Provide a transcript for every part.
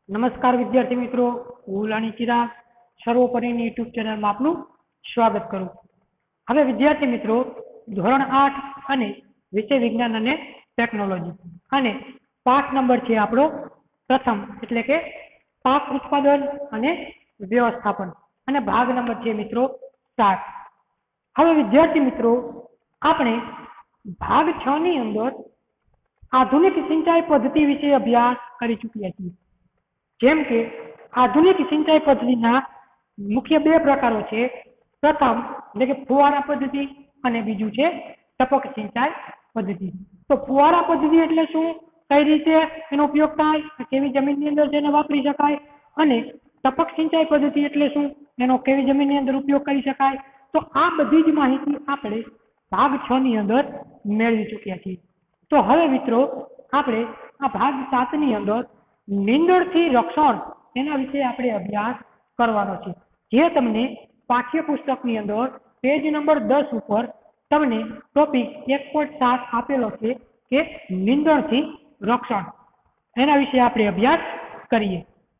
નમસ્કાર વિદ્યાર્થી મિત્રો, હું લાણી ચિરાગ સર્વોપરીની યુટ્યુબ ચેનલમાં આપનું સ્વાગત કરું. હવે વિદ્યાર્થી મિત્રો, ધોરણ 8 અને વિષય વિજ્ઞાન અને ટેકનોલોજી અને પાઠ નંબર છે આપણો પ્રથમ, એટલે કે પાક ઉત્પાદન અને વ્યવસ્થાપન, અને ભાગ નંબર છે મિત્રો 7. હવે વિદ્યાર્થી મિત્રો, આપણે ભાગ 6 ની અંદર આધુનિક સિંચાઈ પદ્ધતિ વિશે અભ્યાસ કરી ચૂક્યા છીએ. જેમ કે આધુનિક સિંચાઈ પદ્ધતિના મુખ્ય બે પ્રકારો છે. પ્રથમ એટલે કે ફુવારા પદ્ધતિ અને બીજું છે ટપક સિંચાઈ પદ્ધતિ. તો ફુવારા પદ્ધતિ એટલે શું, કઈ રીતે એનો ઉપયોગ થાય, કેવી જમીનની અંદર તેને વાપરી શકાય, અને ટપક સિંચાઈ પદ્ધતિ એટલે શું, એનો કેવી જમીનની અંદર ઉપયોગ કરી શકાય. તો આ બધી જ માહિતી આપણે ભાગ 6 ની અંદર મેળવી ચૂક્યા છીએ. તો હવે મિત્રો, આપણે આ ભાગ 7 ની અંદર નીંદણથી રક્ષણ એના વિશે આપણે અભ્યાસ કરવાનો છે, જે તમને પાઠ્યપુસ્તકની અંદર પેજ નંબર 10 ઉપર તમને ટોપિક 1.7 આપેલો છે કે નીંદણથી રક્ષણ. એના વિશે આપણે અભ્યાસ કરીએ.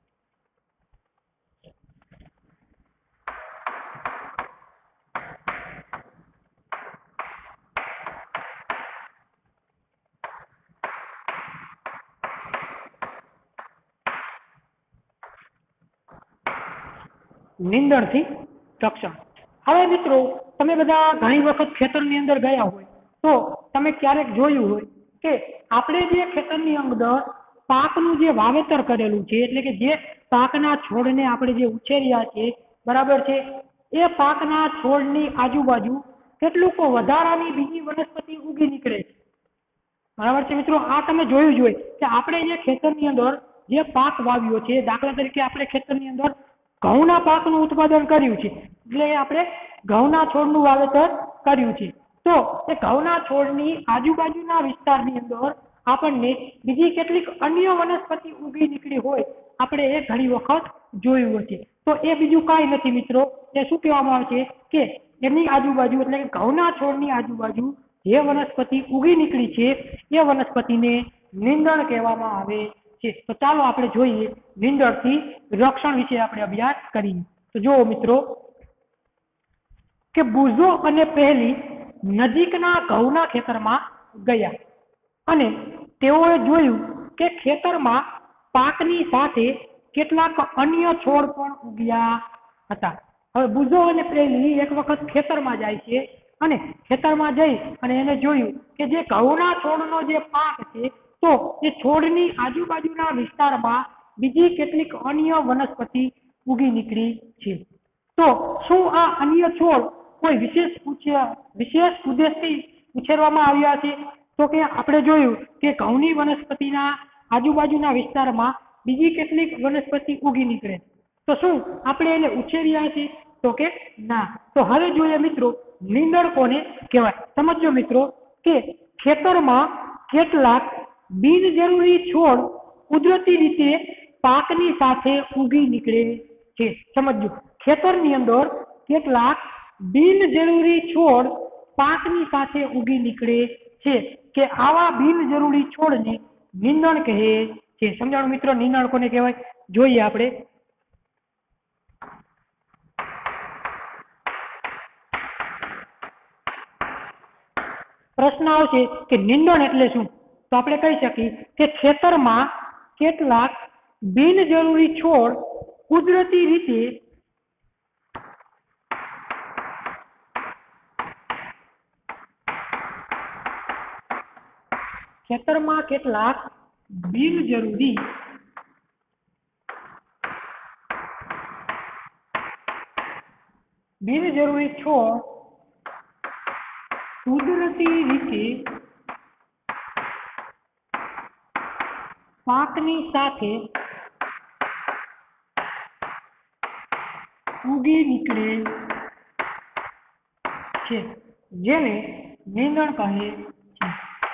નીંદણથી રક્ષણ. હવે મિત્રો, તમે બધા ઘણી વખત ખેતરની અંદર ગયા હોય તો તમે ક્યારેક જોયું હોય કે આપણે જે ખેતરની અંદર પાકનું જે વાવેતર કરેલું છે, એટલે કે જે પાકના છોડને આપણે જે ઉછેર્યા છે, બરાબર છે, એ પાકના છોડની આજુબાજુ કેટલુંક વધારાની બીજી વનસ્પતિ ઉગી નીકળે છે. બરાબર છે મિત્રો, આ તમે જોયું જ હોય કે આપણે જે ખેતરની અંદર જે પાક વાવ્યો છે, દાખલા તરીકે આપણે ખેતરની અંદર ઘઉંના પાકનું ઉત્પાદન કર્યું છે, એટલે આપણે ઘઉંના છોડનું વાવેતર કર્યું છે. તો એ ઘઉંના છોડની આજુબાજુના વિસ્તારની અંદર આપણને બીજી કેટલીક અન્ય વનસ્પતિ ઉગી નીકળી હોય, આપણે એ ઘણી વખત જોયું છે. તો એ બીજું કાંઈ નથી મિત્રો, એ શું કહેવામાં આવે છે કે એની આજુબાજુ, એટલે કે ઘઉંના છોડની આજુબાજુ જે વનસ્પતિ ઉગી નીકળી છે એ વનસ્પતિને નીંદણ કહેવામાં આવે છે. તો ચાલો આપણે જોઈએ નીંદણથી રક્ષણ વિશે આપણે અભ્યાસ કરીએ. તો જુઓ મિત્રો, કે બુઝો અને પહેલી નજીકના ઘઉંના ખેતરમાં ગયા અને તેઓએ જોયું કે ખેતરમાં પાકની સાથે કેટલાક અન્ય છોડ પણ ઉગ્યા હતા. હવે બુઝો અને પહેલી એક વખત ખેતરમાં જાય છે અને ખેતરમાં જઈ અને એને જોયું કે જે ઘઉંના છોડનો જે પાક છે, તો એ છોડની આજુબાજુના વિસ્તારમાં બીજી કેટલીક અન્ય વનસ્પતિ ઉગી નીકળી છે. તો શું આ અન્ય છોડ કોઈ વિશેષ ઉદ્દેશથી ઉછેરવામાં આવ્યા છે? તો કે આપણે જોયું કે ઘઉંની વનસ્પતિના આજુબાજુના વિસ્તારમાં બીજી કેટલીક વનસ્પતિ ઉગી નીકળે, તો શું આપણે એને ઉછેર્યા છે? તો કે ના. તો હવે જોઈએ મિત્રો, નીંદણ કોને કહેવાય. સમજો મિત્રો કે ખેતરમાં કેટલાક બિનજરૂરી છોડ કુદરતી રીતે પાકની સાથે ઉગી નીકળે છે. સમજો, ખેતરની અંદર કેટલાક બિનજરૂરી છોડ પાકની સાથે ઉગી નીકળે છે, કે આવા બિનજરૂરી છોડને નીંદણ કહે છે. સમજાણું મિત્રો, નીંદણ કોને કહેવાય? જોઈએ આપણે. પ્રશ્ન આવશે કે નીંદણ એટલે શું? તો આપણે કહી શકીએ કે ખેતરમાં કેટલાક બિનજરૂરી છોડ કુદરતી રીતે બિનજરૂરી છોડ કુદરતી રીતે પાકની સાથે ઉગી નીકળે છે, જેને નીંદણ કહે છે.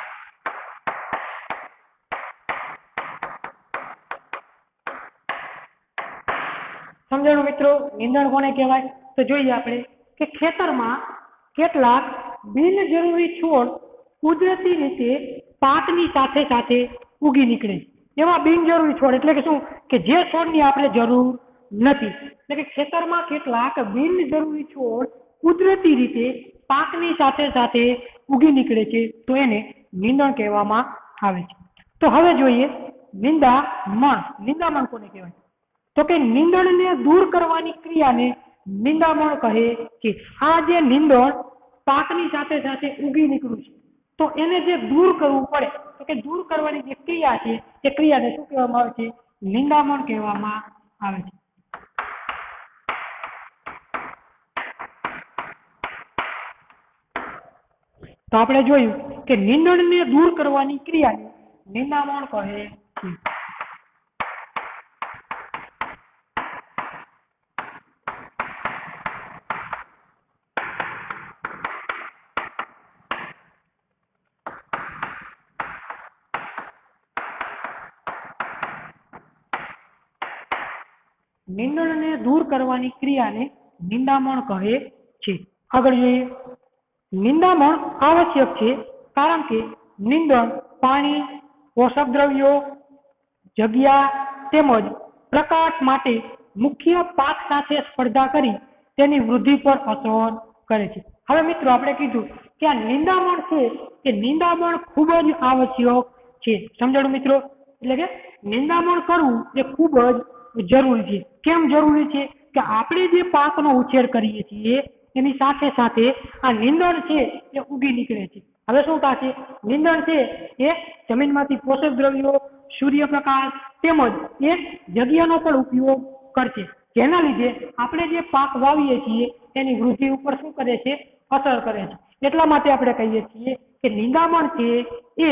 સમજાણું મિત્રો, નીંદણ કોને કહેવાય? તો જોઈએ આપણે કે ખેતરમાં કેટલાક બિનજરૂરી છોડ કુદરતી રીતે પાકની સાથે ઉગી નીકળે, એવા બિનજરૂરી છોડ એટલે કે શું કે જે છોડની આપણે જરૂર નથી, એટલે કે ખેતરમાં કેટલાક બિનજરૂરી છોડ કુદરતી રીતે પાકની સાથે સાથે ઉગી નીકળે છે તો એને નીંદણ કહેવામાં આવે છે. તો હવે જોઈએ નિંદામણ કોને કહેવાય? તો કે નીંદણને દૂર કરવાની ક્રિયાને નિંદામણ કહે છે. આ જે નીંદણ પાકની સાથે સાથે ઉગી નીકળ્યું છે તો એને જે દૂર કરવું પડે તો કે દૂર કરવાની જે ક્રિયા છે એ ક્રિયાને શું કહેવામાં આવે છે? નિંદામણ કહેવામાં આવે છે. તો આપણે જોયું કે નીંદણને દૂર કરવાની ક્રિયાને નિંદામણ કહે છે. નીંદણને દૂર કરવાની ક્રિયાને નિંદામણ કહે છે. આગળ જોઈએ, નિંદામણ આવશ્યક છે કારણ કે નીંદણ પાણી, પોષક દ્રવ્યો, જગ્યા તેમજ પ્રકાશ માટે મુખ્ય પાક સાથે સ્પર્ધા કરી તેની વૃદ્ધિ પર અસર કરે છે. હવે મિત્રો આપણે કીધું કે આ નિંદામણ છે એ નિંદામણ ખૂબ જ આવશ્યક છે. સમજાણું મિત્રો? એટલે કે નિંદામણ કરવું એ ખૂબ જ જરૂરી છે. કેમ જરૂરી છે? કે આપણે જે પાકનો ઉછેર કરીએ છીએ એની સાથે સાથે આ નીંદણ છે એ ઉગી નીકળે છે. હવે શું થશે? નીંદણ છે એ જમીનમાંથી પોષક દ્રવ્યો, સૂર્યપ્રકાશ તેમજ એ જગ્યાનો પણ ઉપયોગ કરશે, જેના લીધે આપણે જે પાક વાવીએ છીએ એની વૃદ્ધિ ઉપર શું કરે છે? અસર કરે છે. એટલા માટે આપણે કહીએ છીએ કે નિંદામણ છે એ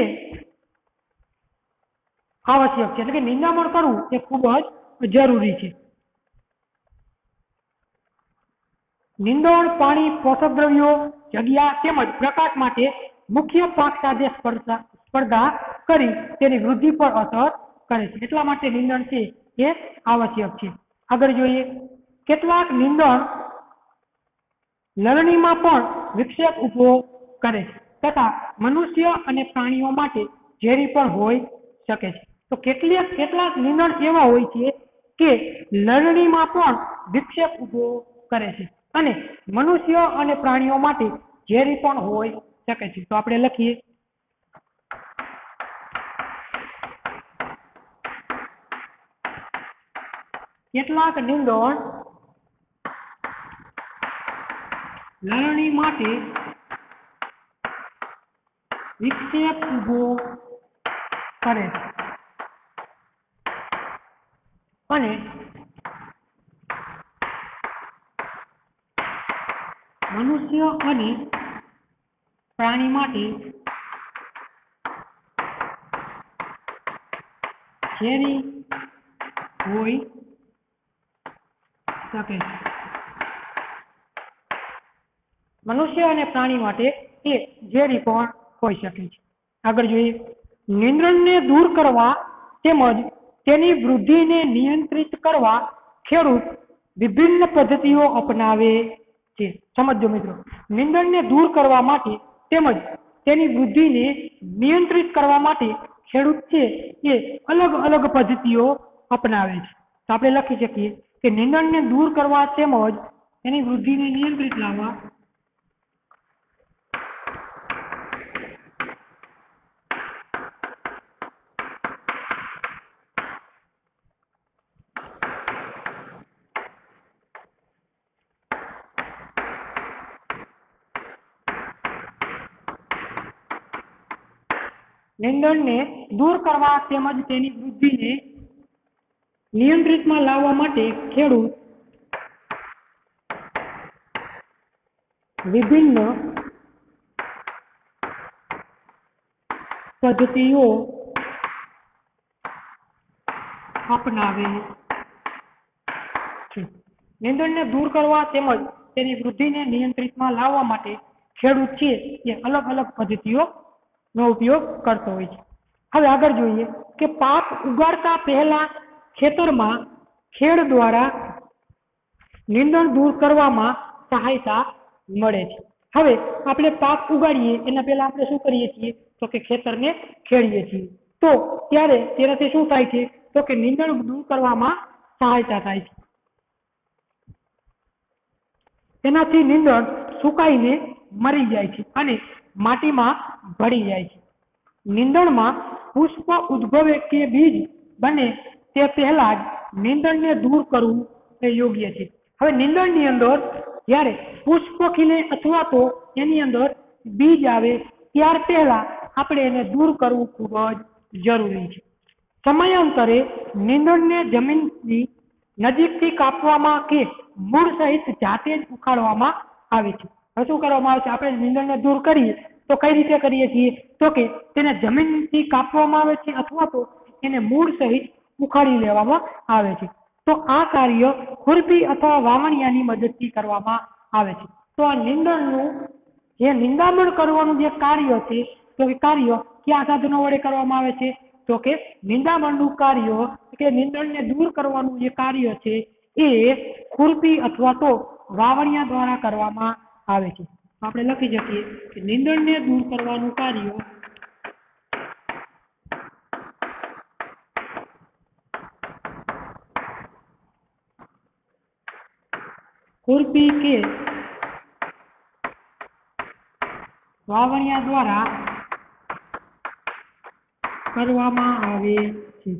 આવશ્યક છે, એટલે કે નિંદામણ કરવું એ ખૂબ જ જરૂરી છે. નીંદણ પાણી, પોષક દ્રવ્યો, જગ્યા તેમજ પ્રકાશ માટે મુખ્ય પાક સાથે સ્પર્ધા કરી તેની વૃદ્ધિ પર અસર કરે છે. એટલા માટે નીંદણ છે એ આવશ્યક છે. આગળ જોઈએ, કેટલાક નીંદણ લણણીમાં પણ વિક્ષેપ ઉભો કરે છે તથા મનુષ્ય અને પ્રાણીઓ માટે ઝેરી પણ હોઈ શકે છે. તો કેટલાક નીંદણ એવા હોય છે કે લણણીમાં પણ વિક્ષેપ ઉભો કરે છે અને મનુષ્ય અને પ્રાણીઓ માટે ઝેરી પણ હોઈ શકે છે. તો આપણે લખીએ, કેટલાક નીંદણ લણણી માટે વિક્ષેપ ઉભો કરે છે અને મનુષ્ય અને પ્રાણી માટે ઝેરી હોઈ શકે છે. મનુષ્ય અને પ્રાણી માટે એ ઝેરી પણ હોઈ શકે છે. આગળ જોઈએ, નીંદણને દૂર કરવા તેમજ તેની વૃદ્ધિને નિયંત્રિત કરવા ખેડૂત વિભિન્ન પદ્ધતિઓ અપનાવે છે. સમજો મિત્રો, નીંદણને દૂર કરવા માટે તેમજ તેની વૃદ્ધિને નિયંત્રિત કરવા માટે ખેડૂત છે એ અલગ અલગ પદ્ધતિઓ અપનાવે છે. તો આપણે લખી શકીએ કે નીંદણને દૂર કરવા તેમજ તેની વૃદ્ધિને નિયંત્રિત લાવવા નીંદણને દૂર કરવા તેમજ તેની વૃદ્ધિને નિયંત્રિતમાં લાવવા માટે ખેડૂત વિભિન્ન પદ્ધતિઓ અપનાવે છે. નીંદણને દૂર કરવા તેમજ તેની વૃદ્ધિને નિયંત્રિતમાં લાવવા માટે ખેડૂત છે એ અલગ અલગ પદ્ધતિઓનો ઉપયોગ કરતો હોય છે. હવે આગળ જોઈએ કે પાક ઉગાડતા પહેલા ખેતરમાં ખેડ દ્વારા નીંદણ દૂર કરવામાં સહાયતા મળે છે. હવે આપણે પાક ઉગાડીએ એના પહેલા આપણે શું કરીએ છીએ? તો કે ખેતરને ખેડીએ છીએ. તો ત્યારે તેનાથી શું થાય છે તો કે નીંદણ દૂર કરવામાં સહાયતા થાય છે. તેનાથી નીંદણ સુકાઈને મરી જાય છે અને માટીમાં ભળી જાય છે. નીંદણમાં પુષ્પ ઉદ્ભવે કે બીજ બને તે પહેલા જ નીંદણને દૂર કરવું એ યોગ્ય છે. હવે નીંદણની અંદર જ્યારે પુષ્પ ખીલે અથવા તો એની અંદર બીજ આવે ત્યાર પહેલા આપણે એને દૂર કરવું ખૂબ જ જરૂરી છે. સમયાંતરે નીંદણને જમીનની નજીકથી કાપવામાં કે મૂળ સહિત જાતે જ ઉખાડવામાં આવે છે. હવે શું કરવામાં આવે છે? આપણે નીંદણને દૂર કરીએ તો કઈ રીતે કરીએ છીએ તો કે તેને જમીનથી કાપવામાં આવે છે અથવા તો એને મૂળ સહિત ઉખાડી લેવામાં આવે છે. તો આ કાર્ય ખુરપી અથવા વાવણિયાની મદદથી કરવામાં આવે છે. તો આ નીંદણનું જે નિંદામણ કરવાનું જે કાર્ય છે તો એ કાર્ય કયા સાધનો વડે કરવામાં આવે છે તો કે નિંદામણનું કાર્ય કે નીંદણને દૂર કરવાનું જે કાર્ય છે એ ખુરપી અથવા તો વાવણિયા દ્વારા કરવામાં આવે છે. આપણે લખી શકીએ કે નીંદણને દૂર કરવાનું કાર્ય ખુરપી કે વાવણિયા દ્વારા કરવામાં આવે છે.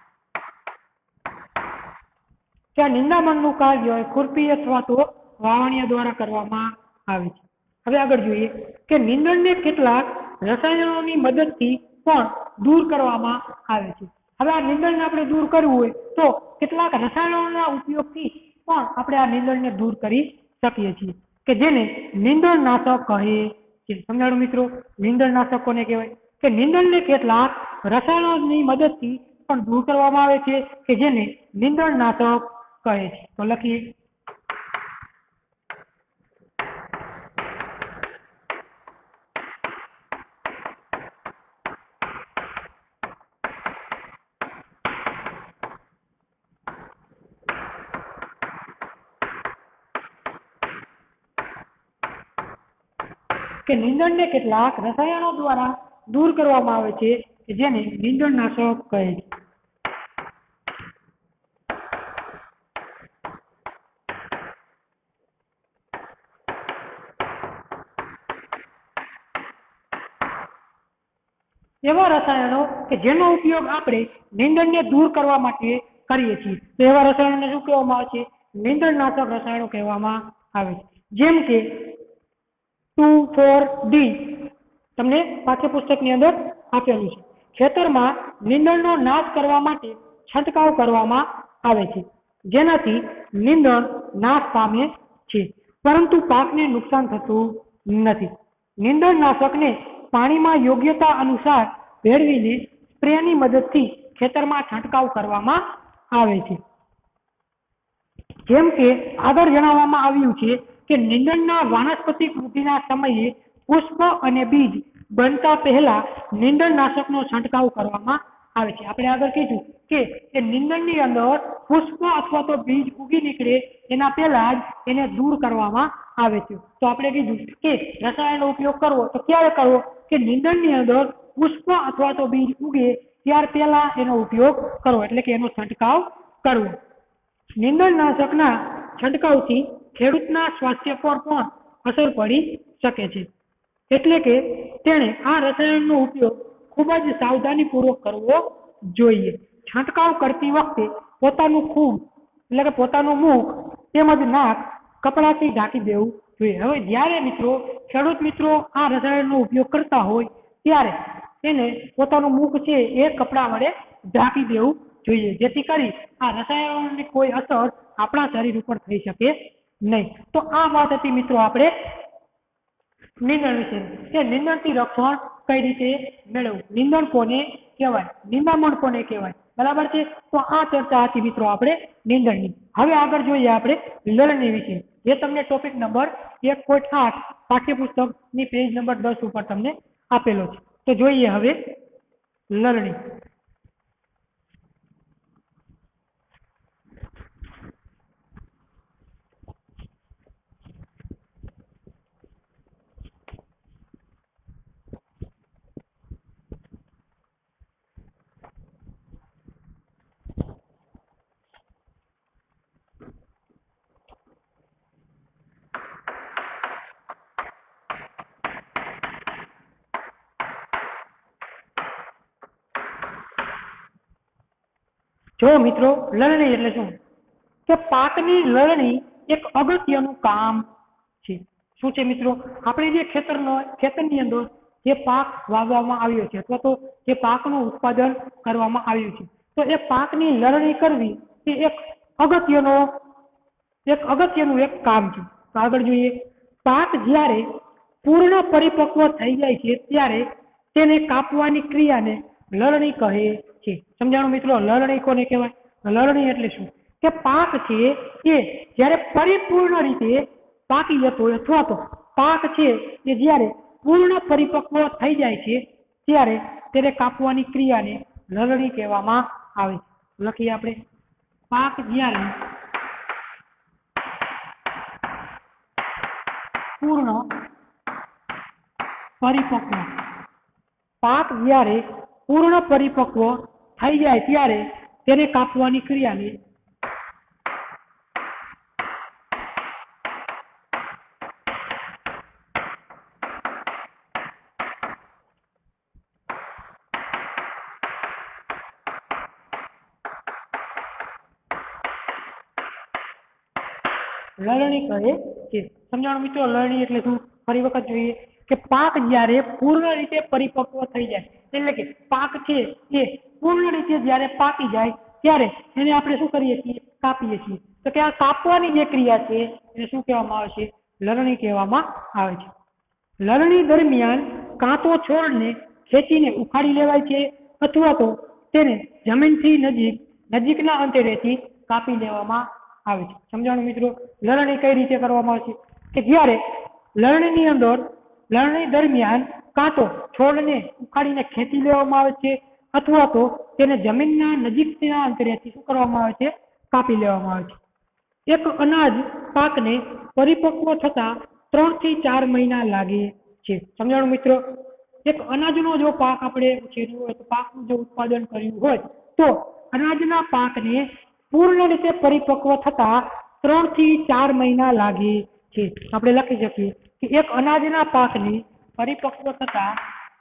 ત્યાં નિંદામણનું કાર્ય ખુરપી અથવા તો વાવણિયા દ્વારા કરવામાં આવે છે. હવે આગળ જોઈએ કે નીંદણને કેટલાક રસાયણોની મદદથી પણ દૂર કરવામાં આવે છે. હવે આ નીંદણને આપણે દૂર કરવું હોય તો કેટલાક રસાયણોના ઉપયોગથી પણ આપણે આ નીંદણને દૂર કરી શકીએ છીએ કે જેને નીંદણનાશક કહે છે. સમજાણું મિત્રો? નીંદણનાશક કોને કહેવાય? કે નીંદણને કેટલાક રસાયણોની મદદથી પણ દૂર કરવામાં આવે છે કે જેને નીંદણનાશક કહે છે. તો લખીએ કે નીંદણને કેટલાક રસાયણો દ્વારા દૂર કરવામાં આવે છે કે જેને નીંદણનાશક કહે છે. એવા રસાયણો કે જેનો ઉપયોગ આપણે નીંદણને દૂર કરવા માટે કરીએ છીએ તો એવા રસાયણોને શું કહેવામાં આવે છે? નીંદણનાશક રસાયણો કહેવામાં આવે છે. જેમ કે 2,4-D તમને પાઠ્યપુસ્તકની અંદર આપેલું છે. ખેતરમાં નીંદણનો નાશ કરવા માટે છંટકાવ કરવામાં આવે છે જેનાથી નીંદણ નાશ પામે છે પરંતુ પાકને નુકસાન થતું નથી. નીંદણનાશકને પાણીમાં યોગ્યતા અનુસાર ભેળવીને સ્પ્રેની મદદથી ખેતરમાં છંટકાવ કરવામાં આવે છે. જેમ કે આગળ જણાવવામાં આવ્યું છે કે નીંદણના વાનસ્પતિક વૃદ્ધિના સમયે પુષ્પ અને બીજ બનતા પહેલા નીંદણનાશકનો છંટકાવ કરવામાં આવે છે. આપણે આગળ કીધું કે એ નીંદણની અંદર પુષ્પ અથવા તો બીજ ઉગી નીકળે એના પહેલા જ એને દૂર કરવામાં આવે છે. તો આપણે કીધું કે રસાયણનો ઉપયોગ કરવો તો ક્યારે કરવો કે નીંદણની અંદર પુષ્પ અથવા તો બીજ ઉગે ત્યાર પહેલા એનો ઉપયોગ કરવો એટલે કે એનો છંટકાવ કરવો. નીંદણનાશકના છંટકાવથી ખેડૂતના સ્વાસ્થ્ય પર પણ અસર પડી શકે છે એટલે કે તેણે આ રસાયણનો ઉપયોગ ખૂબ જ સાવધાનીપૂર્વક કરવો જોઈએ. છંટકાવ કરતી વખતે પોતાનું ખૂબ એટલે કે પોતાનું મુખ તેમજ નાક કપડાથી ઢાંકી દેવું જોઈએ. હવે જ્યારે ખેડૂત મિત્રો આ રસાયણનો ઉપયોગ કરતા હોય ત્યારે તેને પોતાનું મુખ છે એ કપડા વડે ઢાંકી દેવું જોઈએ જેથી કરી આ રસાયણોની કોઈ અસર આપણા શરીર ઉપર થઈ શકે નહીં. તો આ વાત હતી મિત્રો આપણે નીંદણ વિશે કે નીંદણથી રક્ષણ કઈ રીતે મેળવવું, નીંદણ કોને કહેવાય, નિંદામણ કોને કહેવાય, બરાબર છે. તો આ ચર્ચા હતી મિત્રો આપણે નીંદણની. હવે આગળ જોઈએ આપણે લણણી વિશે જે તમને ટોપિક નંબર 1.8 પાઠ્યપુસ્તકની પેજ નંબર 10 ઉપર તમને આપેલો છે. તો જોઈએ હવે લણણી. જો મિત્રો, લણણી એટલે શું? કે પાકની લણણી એક અગત્યનું કામ છે. શું છે મિત્રો? આપણે જે ખેતરની અંદર જે પાક વાવવામાં આવ્યો છે અથવા તો જે પાકનું ઉત્પાદન કરવામાં આવ્યું છે, તો એ પાકની લણણી કરવી એ અગત્યનું એક કામ છે. તો આગળ જોઈએ. પાક જ્યારે પૂર્ણ પરિપક્વ થઈ જાય છે ત્યારે તેને કાપવાની ક્રિયાને લણણી કહે છે. સમજાણું મિત્રો? લણણી કોને કહેવાય? લણણી એટલે શું? કે પાક છે એ જ્યારે પરિપૂર્ણ રીતે પાકી જતો હોય અથવા તો પાક છે એ જ્યારે પૂર્ણ પરિપક્વ થઈ જાય છે ત્યારે તેને કાપવાની ક્રિયાને લણણી કહેવામાં આવે છે. લખીએ આપણે. પાક જ્યારે પૂર્ણ પરિપક્વ થઈ જાય ત્યારે તેને કાપવાની ક્રિયાને લણણી કહે છે. સમજાણું મિત્રો? લણણી એટલે શું? ફરી વખત જોઈએ કે પાક જ્યારે પૂર્ણ રીતે પરિપક્વ થઈ જાય, એટલે કે પાક છે એ પૂર્ણ રીતે જ્યારે પાકી જાય ત્યારે એને આપણે શું કરીએ છીએ? કાપીએ છીએ. તો કે આ કાપવાની જે ક્રિયા છે એને શું કહેવામાં આવે છે? લણણી કહેવામાં આવે છે. લણણી દરમિયાન કાં તો છોડને ખેંચીને ઉખાડી લેવાય છે અથવા તો તેને જમીનથી નજીકના અંતરેથી કાપી લેવામાં આવે છે. સમજાણું મિત્રો? લણણી કઈ રીતે કરવામાં આવે છે? કે જ્યારે લણણી દરમિયાન કાં તો છોડને ઉખાડીને ખેંચી લેવામાં આવે છે અથવા તો તેને જમીનના નજીકના અંતરેથી શું કરવામાં આવે છે? કાપી લેવામાં આવે છે. એક અનાજ પાકને પરિપક્વ થતા 3 થી 4 મહિના લાગે છે. સમજાણું મિત્રો? એક અનાજનો જો પાક આપણે ઉછેર્યો હોય, તો પાકનું જો ઉત્પાદન કર્યું હોય, તો અનાજના પાકને પૂર્ણ રીતે પરિપક્વ થતા 3 થી 4 મહિના લાગે છે. આપણે લખી શકીએ કે એક અનાજના પાકને પરિપક્વ થતા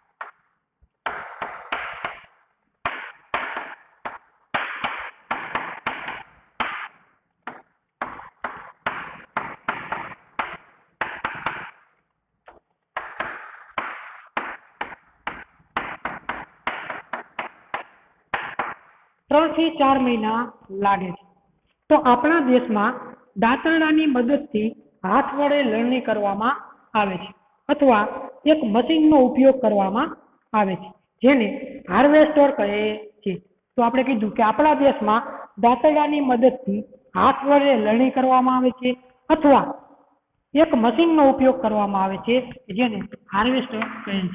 3 થી 4 મહિના લાગે છે. તો આપણા દેશમાં દાંતરડાની મદદથી હાથ વડે લણણી કરવામાં આવે છે અથવા એક મશીનનો ઉપયોગ કરવામાં આવે છે, જેને હાર્વેસ્ટર કહે છે. તો આપણે કીધું કે આપણા દેશમાં દાંતરડાની મદદથી હાથ વડે લણણી કરવામાં આવે છે અથવા એક મશીનનો ઉપયોગ કરવામાં આવે છે, જેને હાર્વેસ્ટર કહે છે.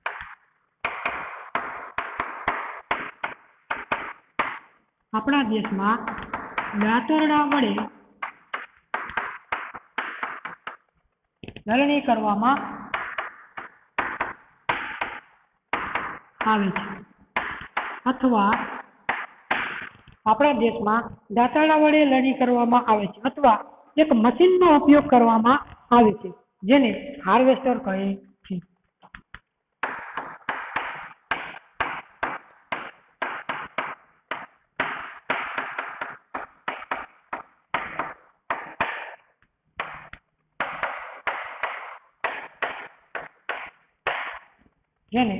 આપણા દેશમાં દાંતરડા વડે લણણી કરવામાં આવે છે અથવા આપણા દેશમાં દાંતરડા વડે લણણી કરવામાં આવે છે અથવા એક મશીનનો ઉપયોગ કરવામાં આવે છે, જેને હાર્વેસ્ટર કહે છે. જેને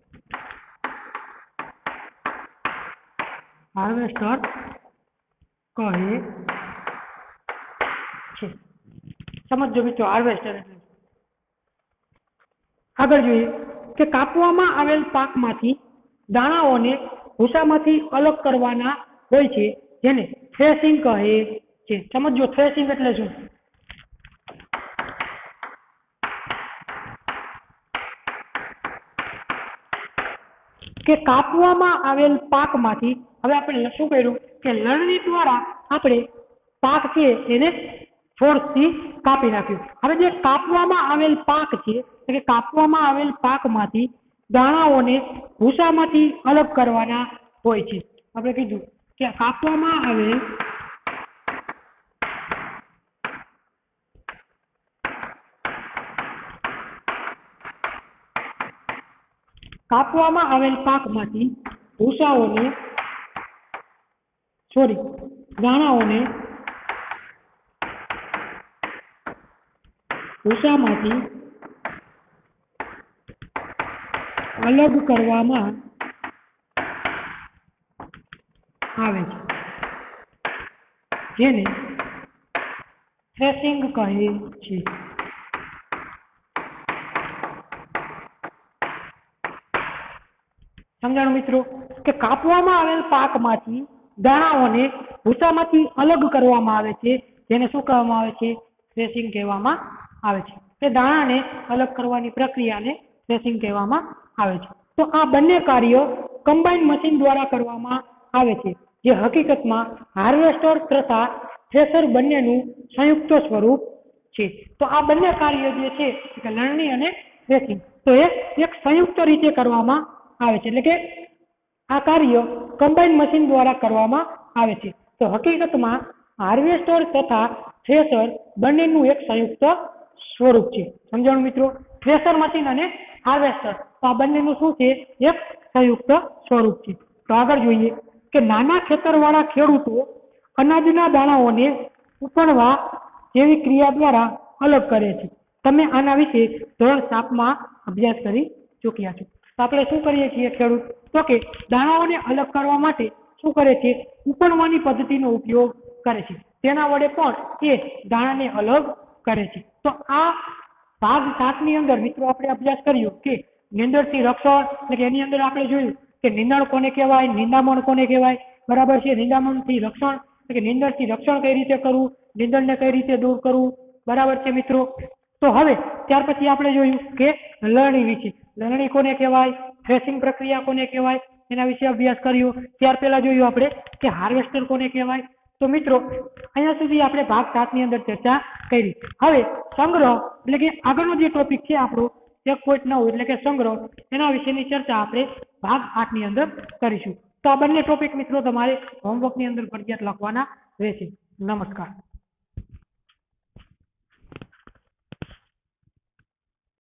હાર્વેસ્ટર કહે છે. સમજો મિત્રો, હાર્વેસ્ટર એટલે આગળ જોઈએ કે કાપવામાં આવેલ પાકમાંથી દાણાઓને ભૂસામાંથી અલગ કરવાના હોય છે, જેને થ્રેશિંગ કહે છે. સમજો, થ્રેશિંગ એટલે શું? કે કાપવામાં આવેલ પાકમાંથી, હવે આપણે શું કર્યું કે લણણી દ્વારા આપણે પાક છે એને ફોર્સથી કાપી નાખ્યું. હવે જે કાપવામાં આવેલ પાક છે, કે કાપવામાં આવેલ પાકમાંથી દાણાઓને ભૂસામાંથી અલગ કરવાના હોય છે. આપણે કીધું કે કાપવામાં આવેલ પાકમાંથી ભૂસાઓને દાણાઓને ભૂસામાંથી અલગ કરવામાં આવે છે, જેને થ્રેશિંગ કહે છે. સમજાણું મિત્રો કે કાપવામાં આવેલ પાકમાંથી દાણાઓને ભૂસામાંથી અલગ કરવામાં આવે છે, જેને શું કહેવામાં આવે છે? થ્રેશિંગ કહેવામાં આવે છે. તે દાણાને અલગ કરવાની પ્રક્રિયાને થ્રેશિંગ કહેવામાં આવે છે. તો આ બંને કાર્ય કમ્બાઈન મશીન દ્વારા કરવામાં આવે છે, જે હકીકતમાં હાર્વેસ્ટર તથા થ્રેશર બંનેનું સંયુક્ત સ્વરૂપ છે. તો આ બંને કાર્ય જે છે કે લણણી અને થ્રેશિંગ તો એ એક સંયુક્ત રીતે કરવામાં આવે છે, એટલે કે આ કાર્ય કમ્બાઈન મશીન દ્વારા કરવામાં આવે છે. તો હકીકતમાં હાર્વેસ્ટર તથા થ્રેશર બંનેનું એક સંયુક્ત સ્વરૂપ છે. સમજાણું મિત્રો? થ્રેશર મશીન અને હાર્વેસ્ટર તો આ બંનેનું શું છે? એક સંયુક્ત સ્વરૂપ છે. તો આગળ જોઈએ કે નાના ખેતરવાળા ખેડૂતો અનાજના દાણાઓને ઉપણવા જેવી ક્રિયા દ્વારા અલગ કરે છે. તમે આના વિશે ધોરણ 7માં અભ્યાસ કરી ચૂક્યા છો. તો આપણે શું કરીએ છીએ ખેડૂત? તો કે દાણાઓને અલગ કરવા માટે શું કરે છે? ઉપણવાની પદ્ધતિનો ઉપયોગ કરે છે. તેના વડે પણ એ દાણાને અલગ કરે છે. તો આ ભાગ 7 ની અંદર મિત્રો આપણે અભ્યાસ કર્યો કે નીંદણથી રક્ષણ, એટલે કે એની અંદર આપણે જોયું કે નીંદણ કોને કહેવાય, નિંદામણ કોને કહેવાય, બરાબર છે? નિંદામણથી રક્ષણ એટલે કે નીંદણથી રક્ષણ કઈ રીતે કરવું, નીંદણને કઈ રીતે દૂર કરવું, બરાબર છે મિત્રો? તો હવે ત્યાર પછી આપણે જોયું કે લણણી વિશે. લણણી કોને કહેવાય, થ્રેશિંગ પ્રક્રિયા કોને કહેવાય, એના વિશે અભ્યાસ કર્યો. ત્યાર પહેલા જોયું આપણે કે હાર્વેસ્ટર કોને કહેવાય. તો મિત્રો અહીંયા સુધી આપણે ભાગ 7 ની અંદર ચર્ચા કરી. હવે સંગ્રહ એટલે કે આગળનો જે ટોપિક છે આપણો 1.9 એટલે કે સંગ્રહ, એના વિશેની ચર્ચા આપણે ભાગ 8 ની અંદર કરીશું. તો આ બંને ટોપિક મિત્રો તમારે હોમવર્કની અંદર ફરજિયાત લખવાના રહેશે. નમસ્કાર.